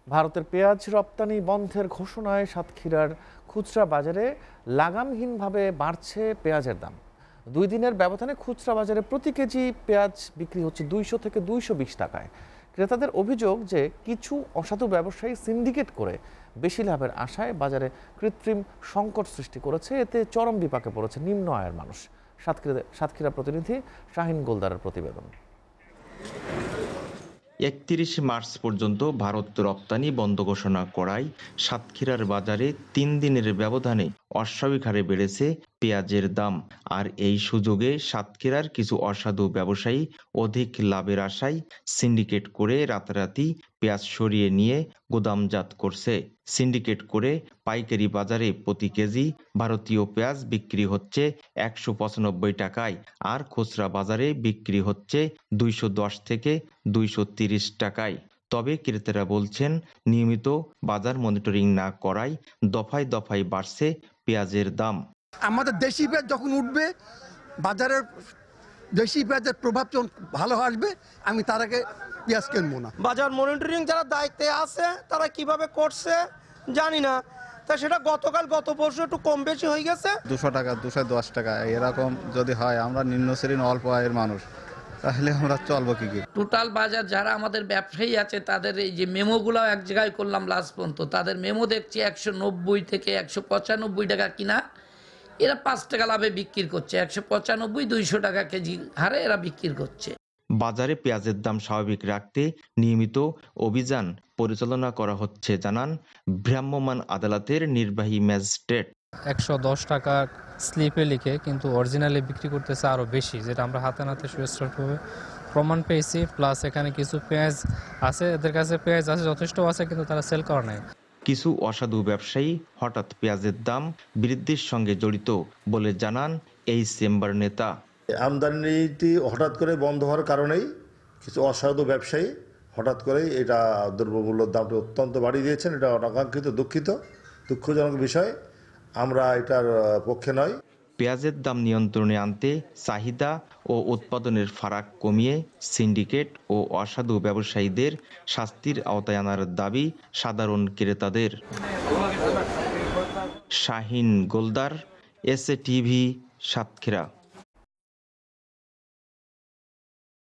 ভারতের পেঁয়াজ রপ্তানি বন্ধের ঘোষণায় সাতক্ষীরার খুচরা বাজারে লাগামহীনভাবে বাড়ছে পেঁয়াজের দাম। 2 দিনের ব্যবধানে খুচরা বাজারে প্রতি কেজি পেঁয়াজ বিক্রি হচ্ছে 200 থেকে 220 টাকায়। ক্রেতাদের অভিযোগ যে কিছু অসাধু ব্যবসায়ী সিন্ডিকেট করে বেশি লাভের আশায় বাজারে কৃত্রিম সংকট সৃষ্টি করেছে। এতে চরম বিপাকে পড়েছে নিম্ন আয়ের মানুষ। সাতক্ষীরা প্রতিনিধি শাহিন গোলদারের প্রতিবেদন। 31 মার্চ পর্যন্ত ভারত রপ্তানি বন্ধ ঘোষণা করায় সাতক্ষীরার বাজারে 3 দিনের ব্যবধানে অস্বাভাবিক হারে বেড়েছে পেঁয়াজের দাম। আর এই সুযোগে সাতক্ষীরার কিছু অসাধু ব্যবসায়ী অধিক লাভের আশায় সিন্ডিকেট করে রাতারাতি পেঁয়াজ সরিয়ে নিয়ে গুদামজাত করছে। সিন্ডিকেট করে পাইকারি বাজারে প্রতি কেজি ভারতীয় পেঁয়াজ বিক্রি হচ্ছে 195 টাকায়, আর খুচরা বাজারে বিক্রি হচ্ছে 210 থেকে 230 টাকায়। তবে ক্রেতারা বলছেন, নিয়মিত বাজার মনিটরিং না করায় দফায় দফায় বাড়ছে পেঁয়াজের দাম। আমাদের দেশি পেঁয়াজ যখন উঠবে, বাজারের দেশি পেঁয়াজের প্রভাব যখন ভালো আসবে, আমি তার আগে পেঁয়াজ কিনবো না। বাজার মনিটরিং যারা দায়িত্বে আছে তারা কিভাবে করছে জানি না, তা সেটা গত পরশু একটু কম বেশি হয়ে গেছে। 200 টাকা 210 টাকা এরকম যদি হয়, আমরা নিম্ন শ্রেণীর অল্প আয়ের মানুষ, তাহলে আমরা চলবো কি? টোটাল বাজার যারা আমাদের ব্যবসায়ী আছে তাদের এই যে মেমোগুলো এক জায়গায় করলাম লাস্ট পর্যন্ত, তাদের মেমো দেখছি 190 থেকে 195 টাকা কিনা, এরা 5 টাকা লাভে বিক্রি করছে। 195 200 টাকা কেজি হারে এরা বিক্রি করছে। বাজারে পেঁয়াজের দাম স্বাভাবিক রাখতে নিয়মিত অভিযান পরিচালনা করা হচ্ছে জানান ভ্রাম্যমাণ আদালতের নির্বাহী ম্যাজিস্ট্রেট। 110 টাকা স্লিপে লিখে কিন্তু অরিজিনালি বিক্রি করতেছে আরও বেশি, যেটা আমরা হাতে নাতে সুস্পষ্টভাবে প্রমাণ পেয়েছি। প্লাস এখানে কিছু পেঁয়াজ আছে, এদের কাছে পেঁয়াজ আছে যথেষ্ট আছে, কিন্তু তারা সেল করে নাই। কিছু অসাধু ব্যবসায়ী হঠাৎ পেঁয়াজের দাম বৃদ্ধির সঙ্গে জড়িত বলে জানান এই চেম্বার নেতা। আমদানিটি হঠাৎ করে বন্ধ হওয়ার কারণেই কিছু অসাধু ব্যবসায়ী হঠাৎ করেই এটা দ্রব্যমূল্যের দামটা অত্যন্ত বাড়িয়ে দিয়েছেন। এটা অনাকাঙ্ক্ষিত, দুঃখজনক বিষয়। আমরা এটার পক্ষে নয়। পেঁয়াজের দাম নিয়ন্ত্রণে আনতে চাহিদা ও উৎপাদনের ফারাক কমিয়ে সিন্ডিকেট ও অসাধু ব্যবসায়ীদের শাস্তির আওতায় আনার দাবি সাধারণ ক্রেতাদের। Shahin Goldar, SA TV, Satkhira.